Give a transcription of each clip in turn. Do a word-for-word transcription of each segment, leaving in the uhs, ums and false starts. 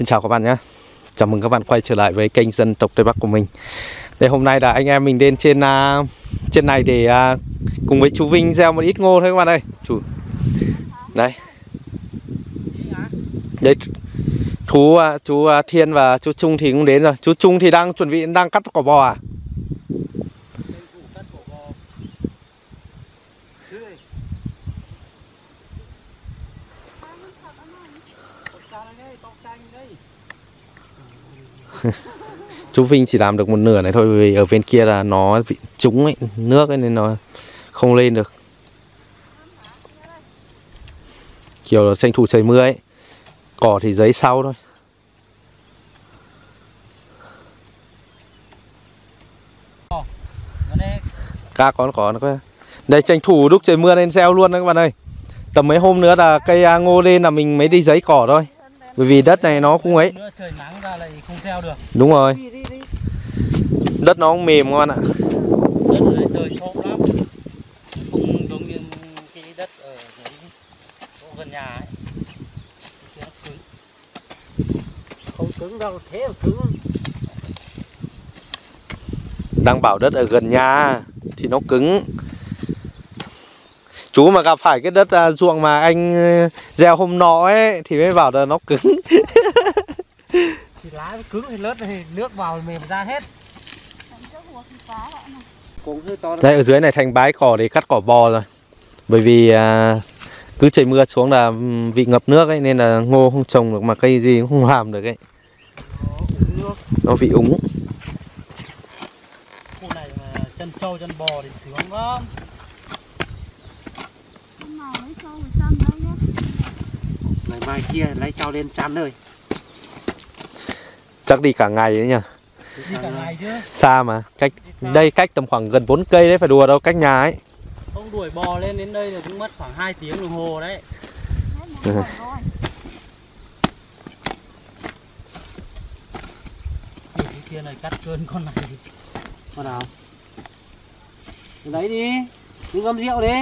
Xin chào các bạn nhé. Chào mừng các bạn quay trở lại với kênh Dân tộc Tây Bắc của mình. Đây, hôm nay là anh em mình đến trên uh, trên này để uh, cùng với chú Vinh gieo một ít ngô thôi các bạn ơi. Chú đây, đây chú uh, chú uh, Thiên và chú Trung thì cũng đến rồi. Chú Trung thì đang chuẩn bị đang cắt cỏ bò à? Chú Vinh chỉ làm được một nửa này thôi, vì ở bên kia là nó bị trúng ấy, nước ấy, nên nó không lên được. Kiểu là tranh thủ trời mưa ấy. Cỏ thì giấy sau thôi. Ca con cỏ nó coi. Đây, tranh thủ lúc trời mưa nên gieo luôn đấy các bạn ơi. Tầm mấy hôm nữa là cây ngô lên là mình mới đi giấy cỏ thôi. Bởi vì đất này nó cũng ấy. Trời nắng ra lại không gieo được. Đúng rồi. Đất nó cũng mềm các bạn ạ. Đất ở đây trời xốp lắm. Không giống như cái đất ở dưới chỗ gần nhà ấy. Nó cứng. Không cứng đâu, thế mà cứng. Đang bảo đất ở gần nhà thì nó cứng. Chú mà gặp phải cái đất uh, ruộng mà anh uh, gieo hôm nọ ấy thì mới bảo là nó cứng. Thì lá nó cứng thì lướt thì nước vào mềm ra hết. Đây, ở dưới này thành bãi cỏ để cắt cỏ bò rồi. Bởi vì uh, cứ trời mưa xuống là bị ngập nước ấy, nên là ngô không trồng được mà cây gì cũng không làm được ấy. Nó bị úng. Khu này mà chân trâu chân bò thì sướng lắm. Ngày mai kia lấy trâu lên chăn rồi. Chắc đi cả ngày đấy nhỉ. Đi cả ngày chứ. Xa mà, cách đây cách tầm khoảng gần bốn cây đấy, phải đùa đâu, cách nhà ấy. Ông đuổi bò lên đến đây là cũng mất khoảng hai tiếng đồng hồ đấy. Ừ. Cái kia này cắt cơn con này. Con nào? Lấy đi, đi ngâm rượu đi.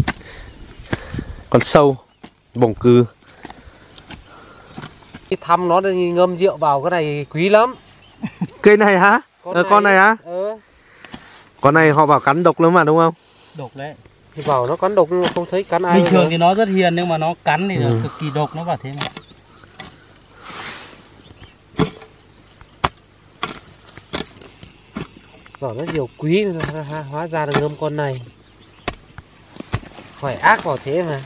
Con sâu, bổng cư. Thăm nó thì ngâm rượu vào cái này quý lắm. Cây này hả? Con, ờ, này, con này hả? Ừ. Con này họ bảo cắn độc lắm mà đúng không? Độc đấy. Thì bảo nó cắn độc nhưng mà không thấy cắn ai. Bình thường thì nó rất hiền nhưng mà nó cắn thì ừ. là cực kỳ độc, nó bảo thế mà. Bảo nó rượu quý hóa ra là ngâm con này. Khỏi ác vào thế mà.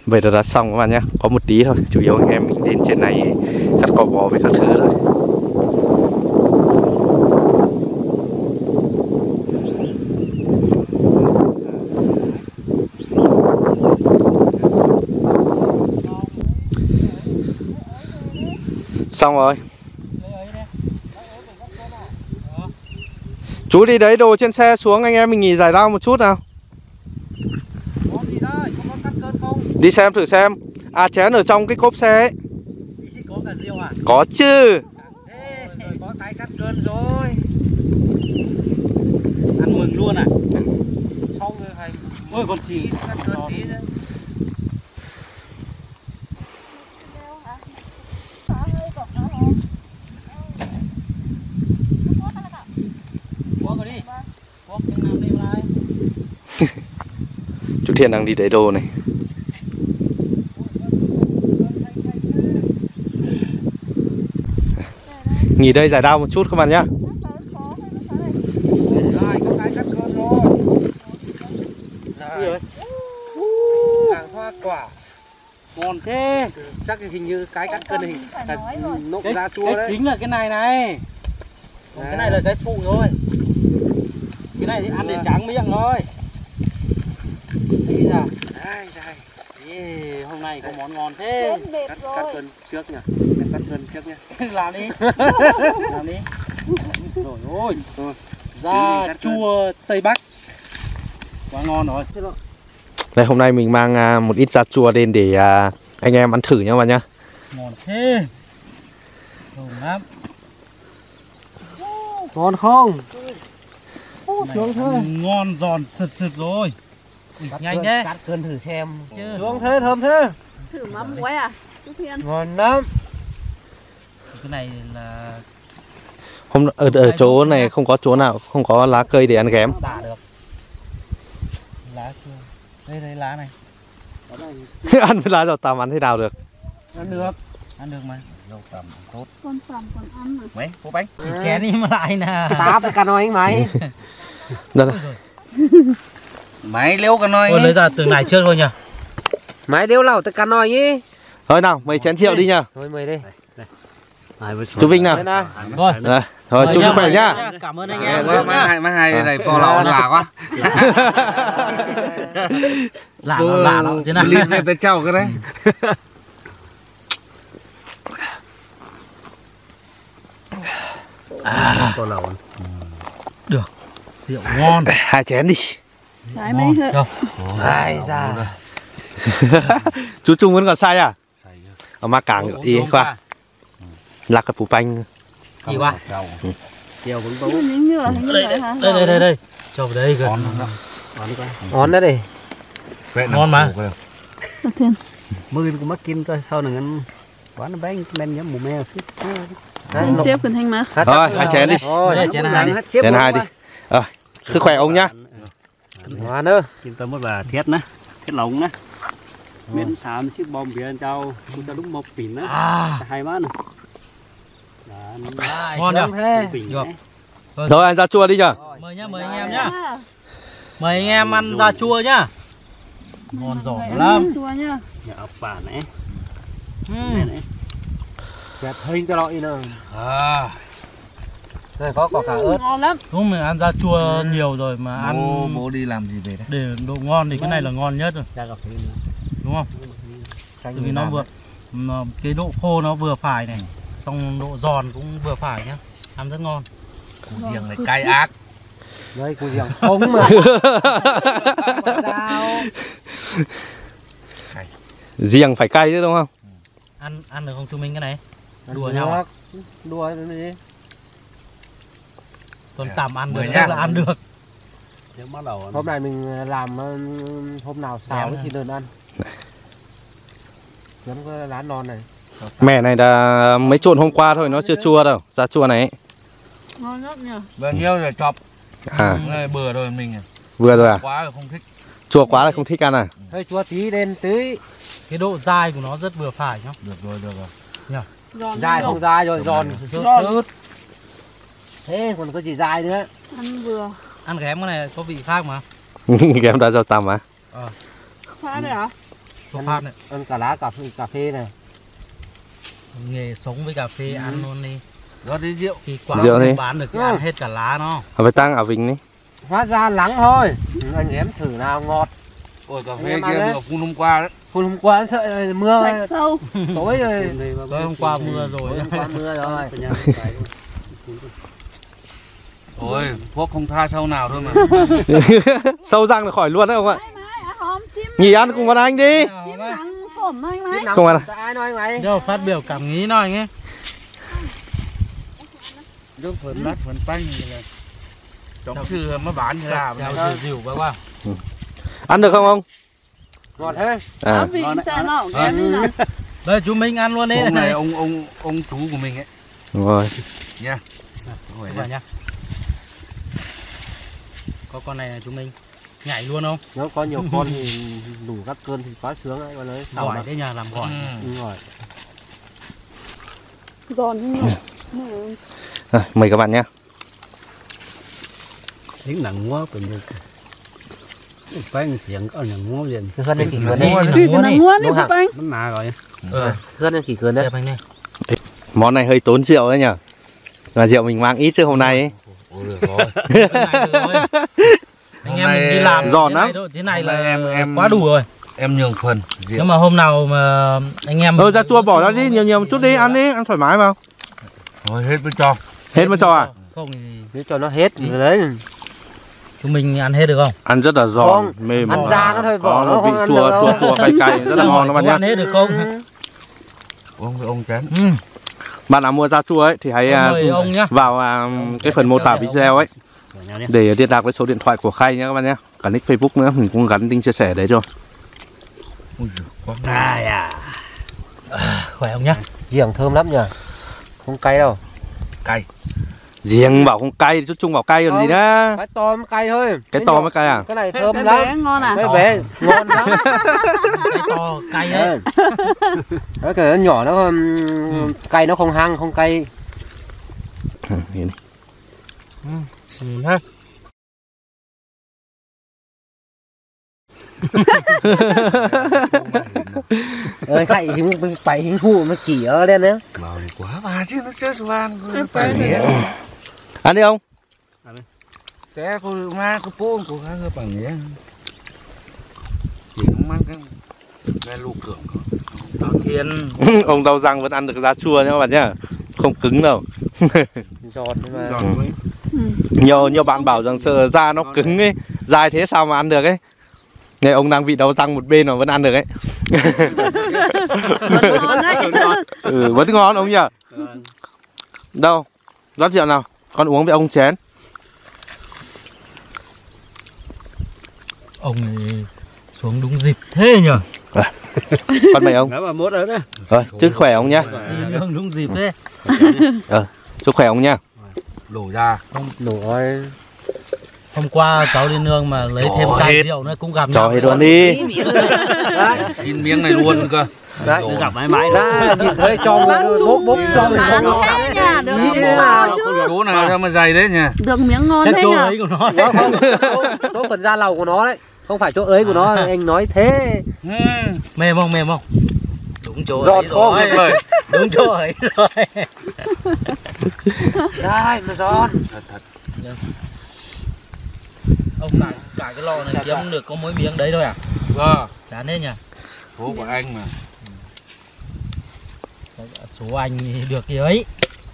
Vậy là đã xong các bạn nhé. Có một tí thôi. Chủ yếu anh em mình đến trên này cắt cỏ bò với các thứ thôi. Xong rồi. Chú đi đấy đồ trên xe xuống, anh em mình nghỉ giải lao một chút nào. Đi xem thử xem. À chén ở trong cái cốp xe ấy. Có cả rượu à? Có chứ. Ê, có cái cắt cơn rồi. Ăn mừng luôn à? Xong rồi hay. Ôi còn chỉ cắt cơn tí nữa. Chú Thiện đang đi lấy đồ này. Nghỉ đây giải đao một chút các bạn nhá. Hàng hoa quả ngon thế. Chắc hình như cái cắt cân này nộm ra chua đấy. Chính là cái này này. À. Cái này là cái phụ thôi. Cái này thì ăn để tráng miệng thôi. Đây là đây đây. Ê, hôm nay có món ngon thế. Cắt, cắt cân trước nhỉ. Cắt cân trước nhỉ. Làm đi. Làm đi. Rồi ôi. Da chua Tây Bắc. Quá ngon rồi. Đây hôm nay mình mang một ít da chua lên để anh em ăn thử nhá các bạn nhá. Ngon thế. Ngon lắm. Ngon không? Ngon giòn sực sực rồi. Nhanh đấy. Cắt cơn thử xem. Xuống thế thơm thế. Thử mắm muối à? Chú Thiên. Ngon lắm. Cái này là Hôm ở, ở chỗ này không có chỗ nào không có lá cây để ăn ghém. Đả được. Lá chưa? Đây đây lá này. Ăn với lá dầu tằm ăn thế nào được? Ăn được. Ăn được mà. Dầu tằm tốt. Con tằm còn ăn mà. Mấy, phố bánh. Chén đi mà lại nè. Táp cái nói anh mày. Đây này. Máy liếu cái nói. Thôi lấy ra từ này trước thôi nhỉ. Mày đeo lẩu tất cả nói nhỉ. Thôi nào, mấy chén rượu đi nhá. Thôi mời đi. Chú Vinh nào. Rồi. Đây, thôi chúc sức khỏe nhá. Cảm ơn anh em. Mấy hai mấy hai này po lẩu lạ quá. Lạ lạ lắm thế nào. Liên về tới trâu cái đấy. À. Po lẩu. Được. Rượu ngon. Hai chén đi. Đấy mấy hựa. Ai ra. Chú Trung vẫn còn say à? Ở ma cảng ý qua. Lạc cái phủ banh. Gì qua? Chiều vẫn bấu. Những nhựa hình như vậy hả? Đây đây đây đây. Cho vào đây kìa. Ngon đấy đi. Ngon mà. Chú Thiên. Mười cũng mất kim coi sau này ăn quán nó bán men nhắm mù mèo xíu. Tiếp cần thanh mà. Thôi, hai chén đi. Thôi, chén hai đi. Chén hai đi. Ờ, sức khỏe ông nhá. Ngon nữa. Kim tâm một bà thiết nè, thiết lồng nè. Miễn xám xíu bom biển trao, cũng cho đúng một pin á. Hai má nè. Ngon nhá. Được. Rồi ăn da chua đi nhá. Mời nhá, mời anh em nhá. Mời anh em ăn da chua nhá. Ngon giỏi lắm. Chua nhá. Nhà ốc bà nè. Đẹp hình cái loại nữa. À. Đây có có cả ớt. Ngon lắm. Đúng mình ăn da chua nhiều rồi mà ăn. Bố, bố đi làm gì về đấy? Để độ ngon thì cái này là ngon nhất rồi. Đúng không? Tại vì nó vừa nó, cái độ khô nó vừa phải này, xong độ giòn cũng vừa phải nhá, ăn rất ngon. Củ riềng này cay ác. Đây củ riềng không mà. Riềng phải cay chứ đúng không? Ăn ăn được không chú Minh cái này? Đùa nhau à? Đùa đi. Còn tạm ăn được chắc là ăn được. Hôm nay mình làm hôm nào xào thì đừng ăn. Giống cái lá non này. Mẻ này là mới trộn hôm qua thôi, nó chưa chua đâu, da chua này ấy. Ngon lắm nhỉ. Bao nhiêu rồi chọc. À. Này bừa rồi mình. Vừa rồi à? Quá rồi không thích. Chua quá là không thích ăn à? Hơi chua tí lên tí. Cái độ dai của nó rất vừa phải nhá. Được rồi, được rồi. Nhá. Giòn Dai không dai rồi, giòn sướt. Thế còn có gì dai nữa. Ăn vừa. Ăn ghém cái này có vị khác mà. Ghém đã rau tằm à? Ờ. Phá đấy hả? thuốc phát này. ăn cả lá cà phê cà phê này. Nghề sống với cà phê ăn luôn đi. Rót đi rượu. Khi quả Rượu đi. bán được thì ăn hết cả lá nó. Phải tăng ở Vinh đi. Hóa ra lắng thôi. Anh em thử nào ngọt. Ôi cà Anh phê em ăn kia đấy. vừa phun hôm qua đấy. Hôm hôm qua sợ mưa Sạch sâu. tối rồi. Tối hôm qua mưa rồi. Tối hôm qua mưa rồi. Ôi thuốc không tha sau nào thôi mà. Sâu răng là khỏi luôn đấy ông ạ. Mày mày, à hòm chim. Nhỉ ăn cùng con anh đi. Chim nắng phổm thôi mày. Không ăn à? Ai nói anh mày? Đâu phát biểu cảm nghĩ nói nghe. Nước phần lát phần tanh như này. Trong sư mới bán như là Đào dịu dịu quá quá. Ăn được không ông? Ngọt thế. Ở À. vị ta nó kém đi nào. Đây chú Minh ăn luôn đi hôm này này. ông ông ông chú của mình ấy Đúng rồi. nha. Hỏi vào nha. Có con này là chú Minh nhảy luôn không? Nếu có nhiều con thì đủ các cơn thì quá sướng ấy con ơi. Gỏi đấy nhà làm gỏi. Ừ. Đúng rồi. Giòn không nhỉ? Rồi, mời các bạn nhé. Tiếng nặng quá còn như phải tiếng có nặng quá liền. Hơn anh kỷ cơn Đi, đấy. Vì cái nắng mua đi chụp anh. Nó mà rồi. Ừ. Hơn anh kỷ cơn đấy. Đẹp anh đi. Món này hơi tốn rượu đấy nhở. Mà rượu mình mang ít chứ hôm nay ấy. Ôi được rồi. Cái này được rồi. Anh em mình đi làm giòn thế lắm. này thôi, thế này Hôm nay là em- em- quá đủ rồi. Em nhường phần rượu. Nhưng mà hôm nào mà anh em Thôi ra chua bỏ ra đi, nhiều nhiều một chút đi, ăn đi, ăn thoải mái vào. Thôi hết với cho. Hết mà cho à? Không thì Nếu cho nó hết rồi đấy. chúng mình ăn hết được không? Ăn rất là giòn, Không, mềm. ăn da nó thôi, vỏ Có nó vị không ăn chua được đâu. chua chua cay cay rất là ngon các bạn Chú nhé. ăn hết được không? Ông với ông chén. Ừ. Bạn nào mua da chua ấy thì hãy à, Mời ông nhá. vào à, cái phần mô tả video ấy để liên lạc với số điện thoại của Khay nhé các bạn nhé. Cả nick Facebook nữa mình cũng gắn link chia sẻ đấy rồi. Ôi giời, quá ngon. À à. Khỏe không nhá? Giềng thơm lắm nhỉ. Không cay đâu. Cay. Riêng bảo không cay thì chút chung bảo cay còn gì nữa. Cái to mới cay thôi. Cái to mới cay à? Cái này thơm Cái lắm. bé ngon à? Cái bé ngon lắm. Cái to cay đấy. Đấy, cái nhỏ nó um, cay nó không hăng không cay. Ừ, nhìn đi. Ừ, ha. Ơi cay thì phải hình hù nó chỉ ở đây nữa. Bảo thì quá bà chứ nó chết van. Em Phải phải nghĩa. Ăn đi ông. Té cô ma cô bố của hai người bằng nghĩa. Chỉ mang cái cái lụ cường. Bảo Thiên Ông đau răng vẫn ăn được da chua nhé các bạn nhé. Không cứng đâu. Giòn nhưng mà. giòn quá. Nhiều nhiều bạn bảo rằng sợ da nó cứng ấy, dai thế sao mà ăn được ấy. Này ông đang bị đau răng một bên mà vẫn ăn được ấy. Vẫn ngon đấy. Ừ, vẫn ngon ông nhỉ. Đâu? Rót rượu nào? Con uống với ông chén. Ông này xuống đúng dịp thế nhở? Con mày ông. Ngã vào mốt ở đó. Rồi, chúc khỏe ông nhá. Đi nương đúng dịp thế. Chúc khỏe ông nhá. Đổ ra. Nổi. Hôm qua cháu đi nương mà lấy thêm Cho chai hết. rượu nữa cũng gặp Cho nhau. hết luôn đi. Xin miếng này luôn cơ. Đấy, Rồi. Gặp mãi mãi đó. ra nhìn thấy cho Bác bốc Trung bốc cho mình bán không thế nhà được Nghĩ miếng thế ngon nào? chứ. Chỗ nào cho mà dày đấy nhỉ? Được miếng ngon Chắc thế chỗ nhở? ấy của nó. Nó không, chỗ, chỗ phần da lầu của nó đấy. Không phải chỗ ới của nó, anh nói thế. Mềm không mềm không? Đúng chỗ Giọt ấy không? rồi. Lời. Đúng chỗ ấy rồi. Đây, mà giòn. Thật thật. Ông cả, cả cái lò này kiếm được có mỗi miếng đấy thôi à? Vâng. Chán thế nhỉ? Phố của anh mà. Số anh thì được gì ấy.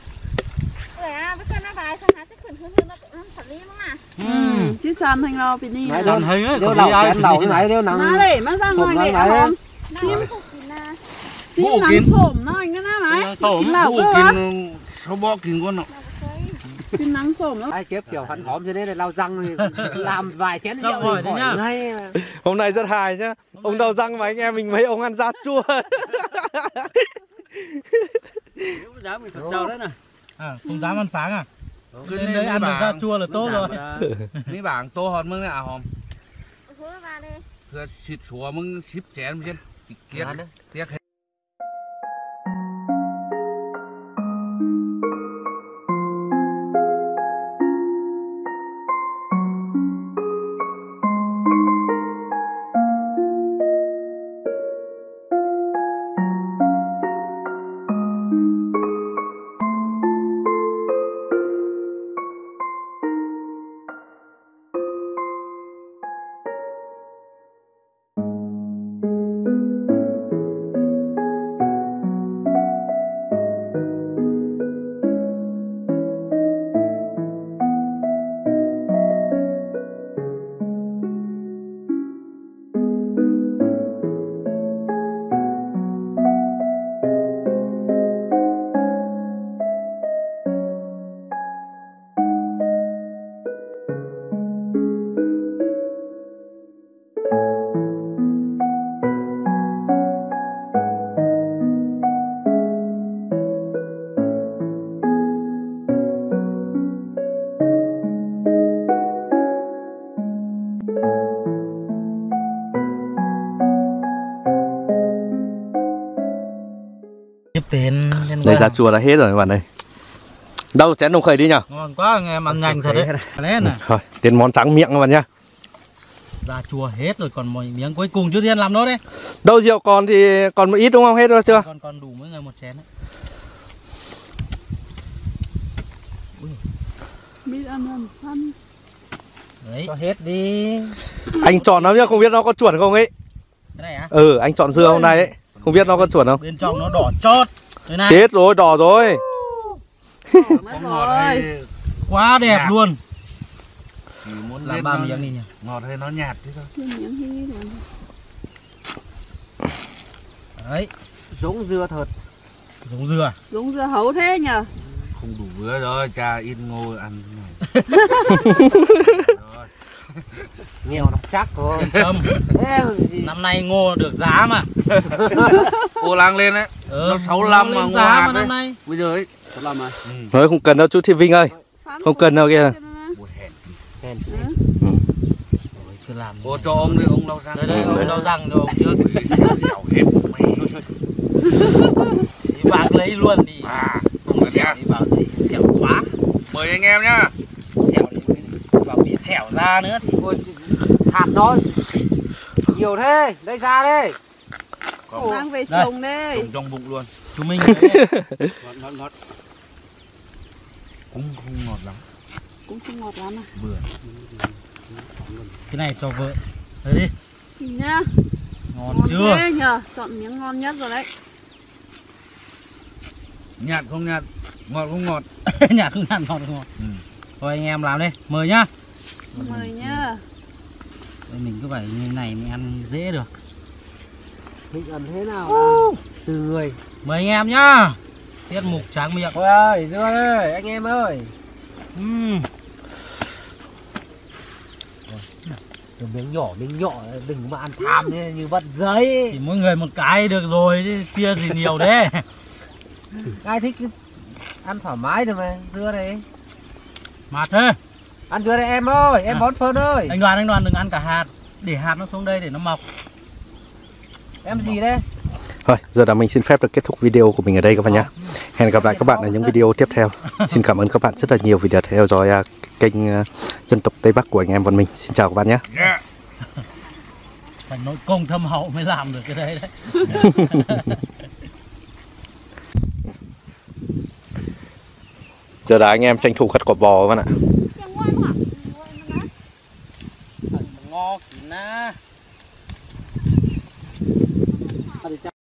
Ừ, chứ tràn thành lò bị đi. Đấy, Còn thấy ấy, Đeo còn lẩu đi ai chén thì lẩu đi cái máy đeo nắng. Má để má ra ngoài Hộp nghệ máy hòm. Chim chim Vụ nắng kín. xổm nó anh cái nào ấy. Chim lẩu Vụ cơ á. kín số bó kín con nó. Chim nắng xổm nó. Ai kiếp kiểu hắn hóm cho nên là lau răng thì làm vài chén Sao rượu hỏi thì thế nhá? hỏi ngay. Hôm nay rất hài nhá. Ông đau răng mà anh em mình mấy ông ăn da chua. Dám mình thật trâu đấy nè. À, không dám ăn sáng à? Cứ Lên lên đấy mấy ăn được da bảng. chua là tốt rồi. Mấy bảng tô hòn mưng à hòm. Cứ xịt xúa mưng xíp chén trên. Kiết. Tiếc hết. Đây ra chùa là hết rồi các bạn ơi. Đâu chén đồng khởi đi nhở? Ngon quá, anh em ăn nhanh thật đấy. Đấy này. Thôi, đến món trắng miệng các bạn nhá. Ra chùa hết rồi, còn một miếng cuối cùng chứ Thiên làm nốt đấy. Đâu rượu còn thì còn một ít đúng không? Hết rồi chưa? Còn còn đủ mỗi người một chén đấy. Biết ăn ăn ăn. Đấy. Cho hết đi. Anh chọn nó nhá, không biết nó có chuẩn không ấy. Cái này á? Ừ, anh chọn dưa hôm nay ấy. Không biết nó có chuẩn không? Bên trong nó đỏ chót. Đây này. Chết rồi, đỏ rồi. Không ngọt hay Quá đẹp nhạt luôn. chỉ muốn Làm lên ba nó miếng đi nhỉ. ngọt hay nó nhạt chứ thôi. Chưa miếng hi rồi. Đấy, Giống dưa thật. giống dừa. Giống dưa hấu thế nhờ. Không đủ bữa rồi, cha ít ngô ăn cái này. Rồi. Nghèo nó chắc rồi. Yên tâm. Năm nay ngô được giá mà. Ô lang lên đấy. Ừ, Nó sáu mươi lăm mà lên ngô giá hạt mà đấy. năm nay. Bây giờ ấy. Thật là mà. Ừ. Nói không cần đâu chú Thị Vinh ơi. Không cần đâu kia. Ôi, hèn. Hèn Ừ. Ôi, cứ làm. Ô cho ông đi, ông lau răng. Đây đây, ông lau răng cho ông trước. Xẻo hết mày. Chị bạc lấy luôn đi. À, Không xẻo đi bảo gì xẻo quá. mời anh em nhá. Xẻo đi bảo bị xẻo ra nữa thì Ôi, hạt nó nhiều thế. Đây ra đây. Không, Mang về Đây. trồng đi. trồng trong bụng luôn. chúng mình Ngọt ngọt ngọt. Cũng không ngọt lắm. Cũng không ngọt lắm à. Bưởi. cái này cho vợ. Đấy đi. Nhìn nhá. Ngon Ngon chưa? thế nhờ. Chọn miếng ngon nhất rồi đấy. Nhạt không nhạt, ngọt không ngọt. Nhạt không nhạt, ngọt không ngọt. Ừ. Thôi anh em làm đi, mời nhá. Mời nhá. Đây, mình cứ phải như này mới ăn dễ được. Mình ăn thế nào? Từ người. Mời anh em nhá. Tiết mục tráng miệng. Thôi ơi, dưa ơi, anh em ơi. Uhm. Từ miếng nhỏ, miếng nhỏ, đừng mà ăn tham như, như bắt giấy. Thì mỗi người một cái được rồi chứ chia gì nhiều thế. Ai thích ăn thoải mái rồi mà, dưa này. Mạt thế. Ăn dưa đây em ơi, em À. bón phơn ơi. Anh Đoàn, anh Đoàn đừng ăn cả hạt. Để hạt nó xuống đây để nó mọc. Em gì đây? Thôi, giờ là mình xin phép được kết thúc video của mình ở đây các bạn nhé. Hẹn gặp lại các bạn ở những video tiếp theo. Xin cảm ơn các bạn rất là nhiều vì đã theo dõi uh, kênh uh, Dân tộc Tây Bắc của anh em Văn Minh. Xin chào các bạn nhé. Yeah. Phải nội công thâm hậu mới làm được cái đấy đấy. Giờ là anh em tranh thủ cắt cỏ bò các bạn ạ. Ngò kín na.